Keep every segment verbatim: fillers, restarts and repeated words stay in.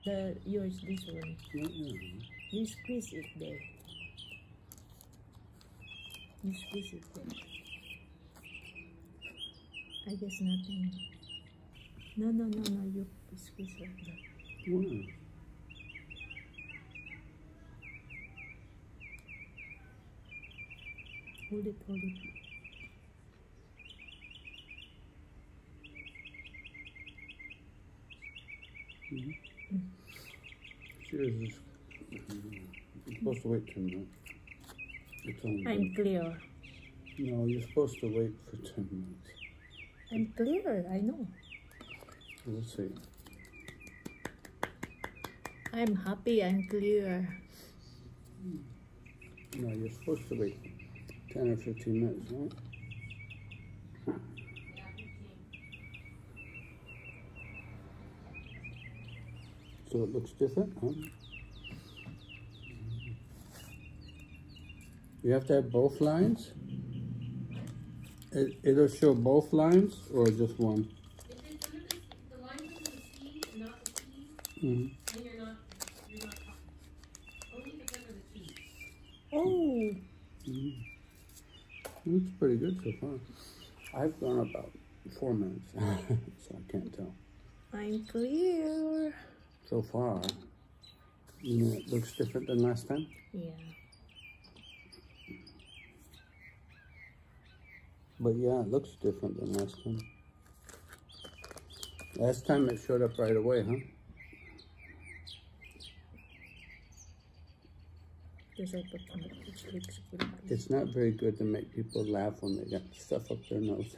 The yours, this one. Mm-hmm. You squeeze it there. You squeeze it there. I guess nothing. No, no, no, no. You squeeze like that. Wow. Hold it, hold it. Mm-hmm. Mm. Cheers. You're supposed to wait ten minutes. It's only I'm been... clear. No, you're supposed to wait for ten minutes. I'm clear, I know. We'll see. I'm happy, I'm clear. No, you're supposed to wait ten or fifteen minutes, right? So it looks different, huh? You have to have both lines? It, it'll show both lines or just one? If it's under the, the lines under the C, not the T, Mm-hmm. then you're not, you're not talking. Only if it's under the T. Oh! Mm-hmm. Looks pretty good so far. I've gone about four minutes, so I can't tell. I'm clear. So far, you know, it looks different than last time? Yeah. But yeah, it looks different than last time. Last time it showed up right away, huh? Because I put on it, it looks good. It's not very good to make people laugh when they got stuff up their nose.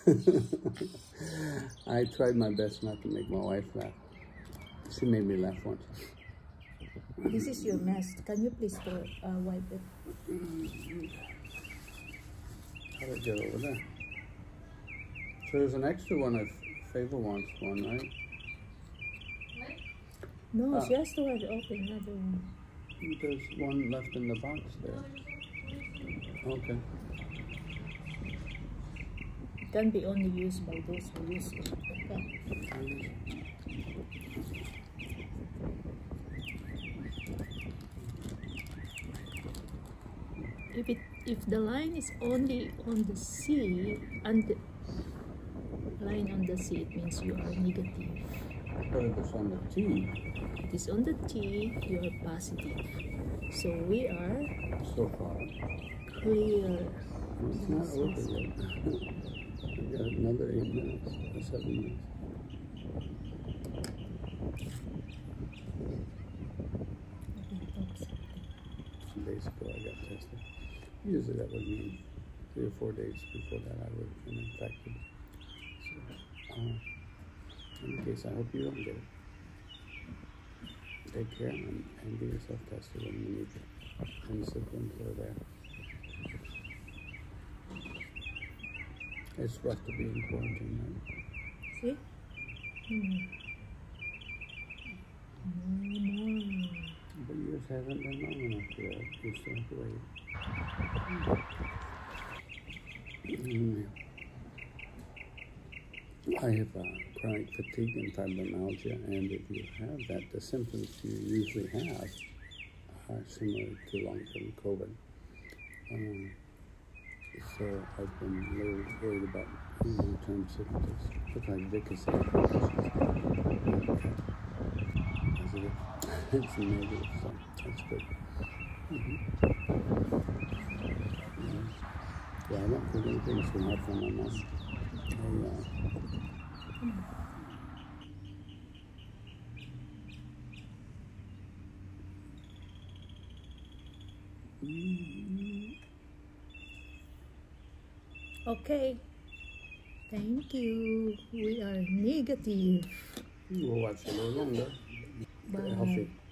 I tried my best not to make my wife laugh. She made me laugh once. This is your mess. Can you please go, uh, wipe it? How did it get over there? So there's an extra one if Favel wants one, right? What? No, Ah. she has to have to open another one. There's one left in the box there. Okay. It can be only used by those who use it. Okay. If it if the line is only on the C and the line on the C, it means you are negative. But if it's on the T, If it is on the T, you are positive. So we are so far, clear. it's not over yet. We got another eight minutes or seven minutes. Some days ago I got tested. Usually that would mean three or four days before that I would have been infected. So, uh, in any case, I hope you don't get it. Take care and, and get yourself tested when you need to. And the symptoms are there. It's rough to be in quarantine, right? See? Hmm. No, But yours hasn't been long enough yet. You still have to wait. Mm. I have uh, chronic fatigue and fibromyalgia, and if you have that, the symptoms you usually have are similar to long-term COVID. Um, so I've been a little worried about long-term symptoms. Look like Vic is saying positive. It's negative, so that's good. Mm-hmm. Yeah. Yeah, I don't think anything's going to happen on my mom. I, uh, okay. Thank you. We are negative. we'll watch a little longer. Bye. Healthy.